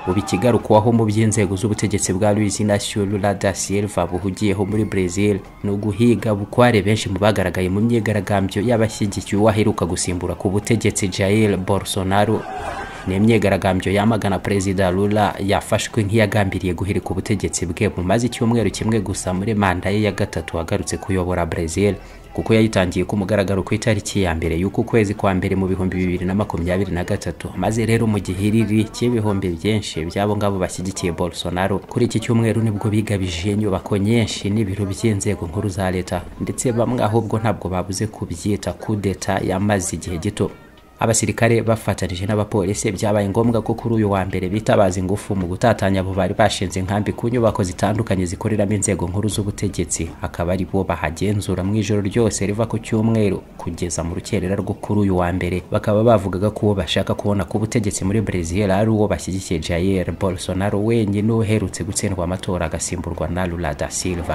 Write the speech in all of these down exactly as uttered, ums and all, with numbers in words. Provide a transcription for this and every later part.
ubikigarukwaho mu by'inzego z'ubutegetsi bwa Luiz Inácio Lula da Silva buhugiyeho muri Brazil no guhiga bukware benshi mu bagaragaye mu myigaragambyo y'abashyigikiye uwaheruka gusimbura ku butegetsi Jair Bolsonaro. Ni imyigaragambyo yamagana Perezida Lula yafashwe nk'iyagambiriye guhirika ubutegetsi bwe mu mazi icyumweru kimwe gusa muri manda ye ya gatatu agarutse kuyobora Brazil, kuko yayitangiye ku mugaragaro ku itariki ya mbere y'uku kwezi kwa mbere mu bihumbi bibiri na makumyabiri na gatatu. Maze rero mu gihiriri cy'ibihumbi byinshi byabo ngabo bashyigikiye Bolsonaro, kuri iki cyumweru nibwo bigabije inyubako nyinshi n'ibiro by'inzego nkuru za leta, ndetse bamwe ahubwo ntabwo babuze kubyita kudeta yamaze igihe gito. Abasirikare bafatanije n'abapolisi byabaye ngombwa ko kuri uyu wa mbere bitabaza ingufu mu gutatanya abo bari bashinze inkambi ku nyubako zitandukanye zikoreramo inzego nkuru z'ubutegetsi, akaba ari bo bahagenzura mu ijoro ryose riva ku cyumweru kugeza mu rukerera rwo kuri uyu wa mbere. Bakaba bavugaga ko bashaka kubona ko ubutegetsi muri Brazil ari uwo bashyigikiye Jair Bolsonaro wenyine uherutse gutsindwa amatora agasimburwa na Lula da Silva.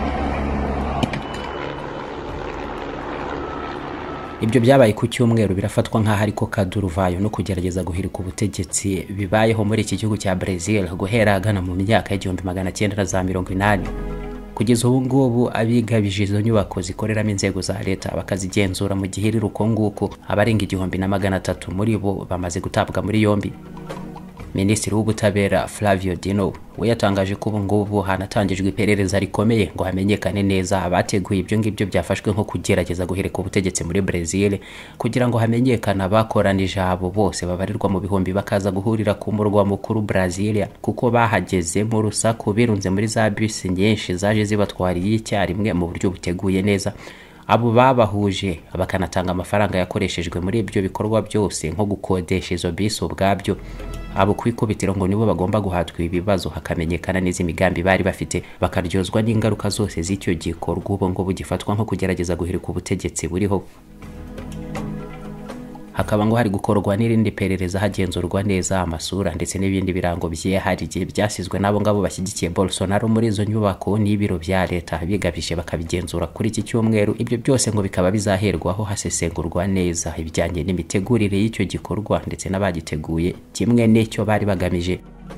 Ibyo byabaye ku cyumweru birafatwa nk'aho ariko kaduruvayo no kugerageza guhirika ubutegetsi bibayeho muri iki gihugu cya Brazil guhera agana mu myaka y'igihumbi magana cyenda na za mirongo inani. Kugeza ubu ngubu abigabije izo nyubako zikoreramo inzego za leta bakazigenzura mu gihiriro uko nguko, abarenga igihumbi na magana atatu muri bo bamaze gutabwa muri yombi. Minisitiri w'ubutabera Flavio Dino we yatangaje ko ubu ngubu hanatangijwe iperereza rikomeye ngo hamenyekane neza abateguye ibyo ngibyo byafashwe nko kugerageza guhirika ubutegetsi muri Brazil, kugira ngo hamenyekane abakoranije abo bose babarirwa mu bihumbi bakaza guhurira ku murwa mukuru Brasilia, kuko bahageze mu rusaku birunze muri za bisi nyinshi zaje zibatwariye icyarimwe mu buryo buteguye neza. Abo babahuje bakanatanga amafaranga yakoreshejwe muri ibyo bikorwa byose nko gukodesha izo bisi ubwabyo. Abo kwikubitiro ngo nibo bagomba guhatwa ibibazo hakamenyekana neza imigambi bari bafite, bakaryozwa n'ingaruka zose z'icyo gikorwa ubu ngo bugifatwa nko kugerageza guhirika ubutegetsi buriho. Hakaba ngo hari gukorwa n'irindi perereza hagenzurwa neza amasura ndetse n'ibindi birango byihariye byasizwe nabo ngabo bashyigikiye Bolsonaro muri izo nyubako n'ibiro bya leta, bigabije bakabigenzura kuri iki cyumweru. Ibyo byose ngo bikaba bizaherwaho hasesengurwa neza ibijyanye n'imitegurire y'icyo gikorwa ndetse n'abagiteguye kimwe n'icyo bari bagamije.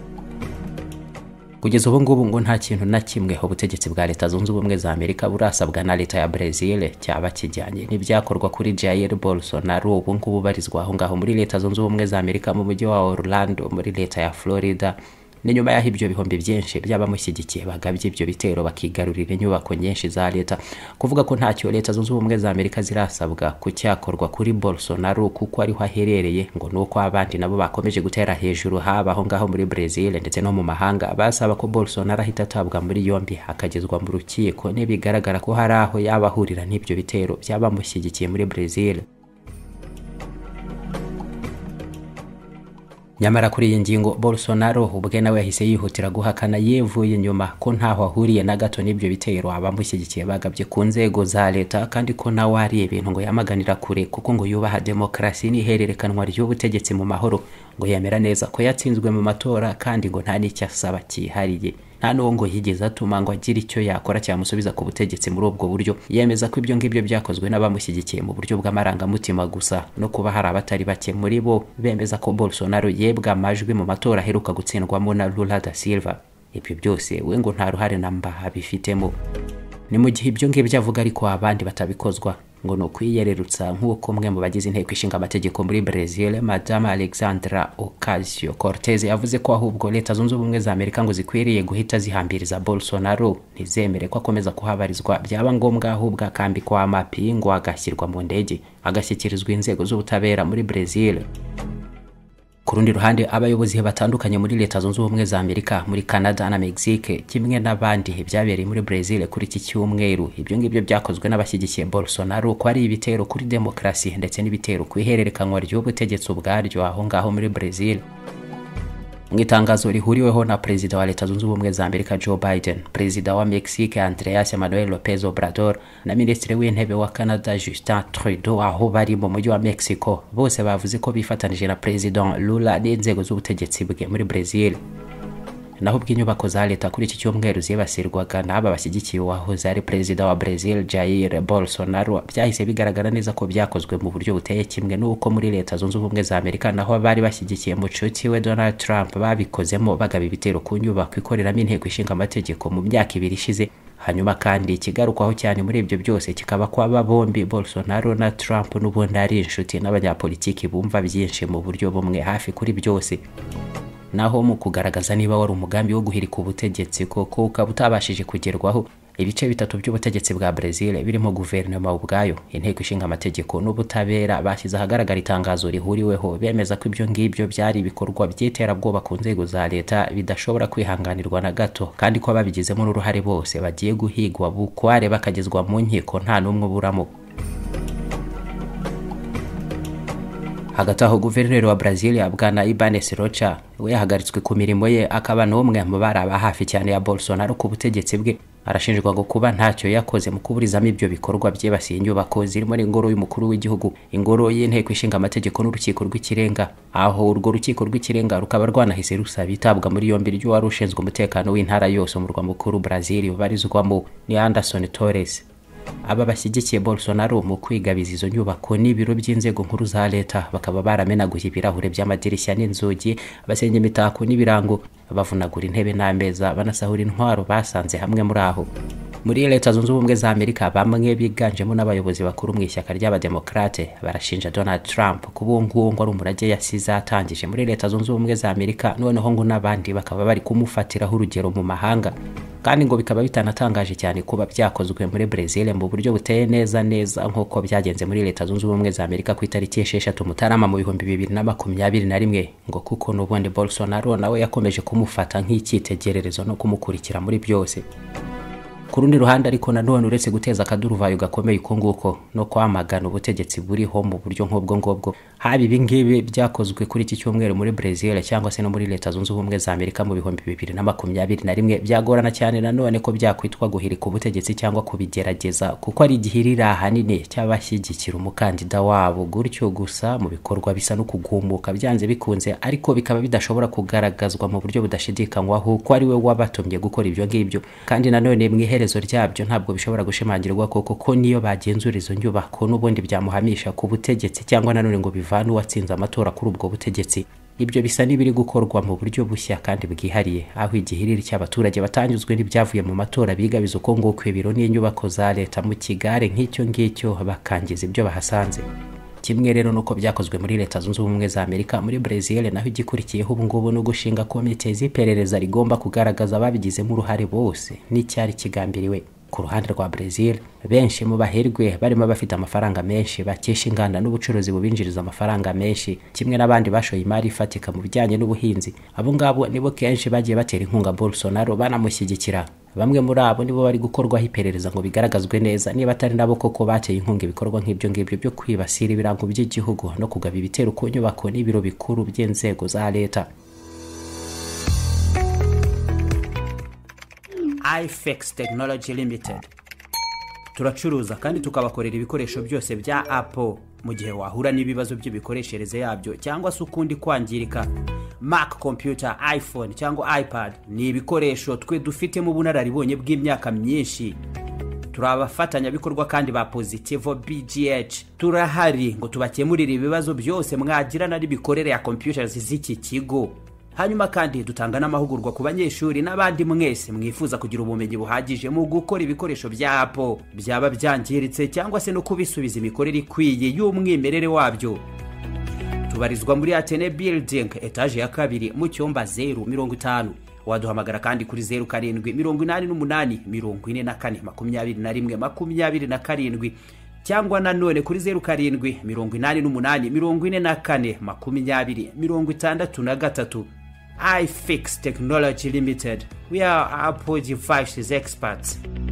Kugeza ubu ngubu ngo nta kintu na kimwe ubutegetsi bwa Leta Zunze Ubumwe za Amerika burasabwa na leta ya Brazil cyaba kijyanye n'ibyakorwa kuri Jair Bolsonaro ubu ngubu barizwa aho ngaho muri Leta Zunze Ubumwe za Amerika mu mujyi wa Orlando muri leta ya Florida. Ni nyuma y'aho ibyo bihumbi byinshi by'abamushyigikiye bagabye ibyo bitero bakigarurira inyubako nyinshi za leta, kuvuga ko ntacyo Leta Zunze Ubumwe za Amerika zirasabwa ku cyakorwa kuri Bolsonaro kuko ariho aherereye, ngo nuko abandi nabo bakomeje gutera hejuru haba aho ngaho muri Brazil ndetse no mu mahanga basaba ko Bolsonaro ahita atabwa muri yombi akagezwa mu rukiko nibigaragara ko hari aho yabahurira n'ibyo bitero by'abamushyigikiye muri Brazil. Nyamara kuri iyi ngingo Bolsonaro ubwe nawe yahise yihutira guhakana yevuye inyuma ko ntaho ahuriye na gato n'ibyo bitero abamushyigikiye bagabye ku nzego za leta, kandi ko nawe ari ibintu ngo yamaganira kure kuko ngo yubaha demokarasi n'ihererekanwa ry'ubutegetsi mu mahoro, ngo yemera neza ko yatsinzwe mu matora kandi ngo nta n'icyo asaba cyihariye. Nta n'uwo ngo yigeze atuma ngo agire icyo yakora cyamusubiza ku butegetsi muri ubwo buryo. Yemeza ko ibyo ngibyo byakozwe n'abamushyigikiye mu buryo bw'amarangamutima gusa, no kuba hari abatari bake muri bo bemeza ko Bolsonaro yebwa amajwi mu matora aheruka gutsindwamo na Lula da Silva. Ibyo byose we ngo nta ruhare namba abifitemo. Ni mu gihe ibyo ngibyo avuga ariko abandi batabikozwa, ngo no kwiyererutsa nk'uko umwe mu bagize inteko ishinga amategeko muri Brazil Madame Alexandra Ocasio-Cortez yavuze ko ahubwo Leta Zunze Ubumwe za Amerika ngo zikwiriye guhita zihambiriza Bolsonaro, ntizemere ko akomeza kuhabarizwa, byaba ngombwa ahubwo akambikwa amapingu agashyirwa mu ndege agashyikirizwa inzego z'ubutabera muri Brazil. Ku rundi ruhande abayobozi batandukanye muri Leta Zunze Ubumwe za Amerika, muri Canada na Mexique kimwe n'abandi byabereye muri Brazil kuri iki cyumweru. Ibyo ngibyo byakozwe n'abashyigikiye Bolsonaro ko ari ibitero kuri demokarasi ndetse n'ibitero ku ihererekanwa ry'ubutegetsi ubwaryo aho ngaho muri Brazil. Mu itangazo rihuriweho na Perezida wa Leta Zunze Ubumwe za Amerika Joe Biden, Perezida wa Mexique Andrés Manuel López Obrador na Minisitiri w'Intebe wa Canada Justin Trudeau aho bari mu mujyi wa Mexico, bose bavuze ko bifatanije na President Lula n'inzego z'ubutegetsi bwe muri Brazil. naho ubw'inyubako za leta kuri iki cyumweru zibasirwaga n'aba bashyigikiye uwahoze ari perezida wa Brazil Jair Bolsonaro byahise bigaragara neza ko byakozwe mu buryo buteye kimwe n'uko muri leta zunze ubumwe za Amerika naho bari bashyigikiye mucuti we Donald Trump babikozemo bagaba ibitero ku nyubako ikoreramo inteko ishinga amategeko mu myaka ibiri ishize. Hanyuma kandi ikigarukwaho cyane muri ibyo byose kikaba ko aba bombi Bolsonaro na Trump n'ubundi ari inshuti n'abanyapolitiki bumva byinshi mu buryo bumwe hafi kuri byose. Naho mu kugaragaza niba wari umugambi wo guhirika ubutegetsi koko ukaba utabashije kugerwaho, ibice bitatu by'ubutegetsi bwa Brazil birimo guverinoma ubwayo, inteko ishinga amategeko n'ubutabera bashyize ahagaragara itangazo rihuriweho bemeza ko ibyo ngibyo byari ibikorwa by'iterabwoba ku nzego za leta bidashobora kwihanganirwa na gato, kandi ko babigizemo n'uruhare bose bagiye guhigwa bukware bakagezwa mu nkiko nta n'umwe uburamo. Hagati aho guverineri wa Brazil Bwana Ibanez Rocha we yahagaritswe ku mirimo ye, akaba n'umwe mu baraba hafi cyane ya Bolsonaro ku butegetsi bwe. Arashinjwa ngo kuba ntacyo yakoze mu kuburizamo ibyo bikorwa byibasiye inyubako zirimo ingoro y'umukuru w'igihugu, ingoro y'inteko ishinga amategeko n'urukiko rw'ikirenga, aho urwo rukiko rw'ikirenga rukaba rwanahise rusaba itabwa muri yombi ry'uwari ushinzwe umutekano w'intara yose mu murwa mukuru Brazil ubarizwamo ni Anderson Torres. Aba bashyigikiye Bolsonaro mu kwigabiza izo nyubako n'ibiro by'inzego nkuru za leta bakaba baramenaguye ibirahure by'amadirishya n'inzugi, basenya imitako n'ibirango, bavunagura intebe n'ameza, banasahura intwaro basanze hamwe muri aho. Muri leta zunze ubumwe za Amerika bamwe biganjemo n'abayobozi bakuru mu ishyaka ry'abademokrate barashinja Donald Trump kubunguwo ngo ari umurage yasize atangije muri leta zunze ubumwe za Amerika, noneho ngo n'abandi bakaba bari kumufatiraho urugero mu mahanga. Kandi ngo bikaba bitanatangaje cyane kuba byakozwe muri Brazil mu buryo buteye neza neza nk'uko byagenze muri leta zunze ubumwe za Amerika ku itariki esheshatu Mutarama mu bihumbi bibiri na makumyabiri na rimwe, ngo kuko n'ubundi Bolsonaro nawe yakomeje kumufata nk'icyitegererezo no kumukurikira muri byose. Ku rundi ruhande ariko nanone uretse guteza akaduruvayo gakomeye uko nguko no kwamagana ubutegetsi buriho mu buryo nk'ubwo ngubwo, habi ibingibi byakozwe kuri iki cyumweru muri Brazil cyangwa se no muri leta zunze ubumwe za Amerika mu bihumbi bibiri na makumyabiri na rimwe byagorana cyane nanone ko byakwitwa guhirika ubutegetsi cyangwa kubigerageza, kuko ari igihirira ahanini cy'abashyigikira umukandida wabo gutyo gusa mu bikorwa bisa no kugumuka byanze bikunze, ariko bikaba bidashobora kugaragazwa mu buryo budashidikanywaho ko ari we wabatumye gukora ibyo ngibyo. Kandi nanone mwihere ryabyo ntabwo bishobora gushimangirwa koko ko niyo bagenzura izo nyubako n'ubundi byamuhamisha ku butegetsi cyangwa nanone ngo bivane uwatsinze amatora kuri ubwo butegetsi. Ibyo bisa n'ibiri gukorwa mu buryo bushya kandi bwihariye, aho igihiriri cy'abaturage batanyuzwe n'ibyavuye mu matora bigabiza uko nguko ibiro n'inyubako za leta mu kigare nk'icyo ngicyo bakangiza ibyo bahasanze. Kimwe rero nuko byakozwe muri leta zunze ubumwe za Amerika, muri Brazil naho igikurikiyeho ubu ngubu no gushinga komite z'iperereza rigomba kugaragaza ababigizemo uruhare bose n'icyari kigambiriwe. Ku ruhande rwa Brazil benshi mu baherwe barimo bafite amafaranga menshi bakesha inganda n'ubucuruzi bubinjiriza amafaranga menshi, kimwe n'abandi bashoye imari ifatika mu bijyanye n'ubuhinzi. Abo ngabo nibo kenshi bagiye batera inkunga Bolsonaro banamushyigikira. Bamwe muri abo nibo bari gukorwaho iperereza ngo bigaragazwe neza niba atari nabo koko bateye inkunga ibikorwa nk'ibyo ngibyo byo kwibasira ibirango by'igihugu no kugaba ibitero ku nyubako n'ibiro bikuru by'inzego za leta. iFix Technology Limited turacuruza kandi tukabakorera ibikoresho byose bya Apple mu gihe wahura n'ibibazo by'ibikoreshereze yabyo cyangwa se ukundi kwangirika. Mac computer, iPhone cyangwa iPad ni ibikoresho twe dufite mu bunararibonye bw'imyaka myinshi. Turabafatanya bikorwa kandi ba Positivo B G H turahari ngo tubakemurire ibibazo byose mwagirana n'ibikorere ya computers z'iki kigo. Hanyuma kandi dutanga n'amahugurwa ku banyeshuri n'abandi mwese mwifuza kugira ubumenyi buhagije mu gukora ibikoresho bya Apple byaba byangiritse cyangwa se no kubisubiza imikorere ikwiye y'umwimerere wabyo. Tubarizwa muri Atene Building etage ya kabiri mu cyumba zero mirongo itanu. Waduhamagara kandi kuri zero karindwi mirongo inani n'umunani mirongo ine na kane makumyabiri na rimwe makumyabiri na karindwi cyangwa nanone kuri zero karindwi mirongo inani n'umunani mirongo ine na kane makumyabiri mirongo itandatu na gatatu. iFix Technology Limited. We are Apple devices experts.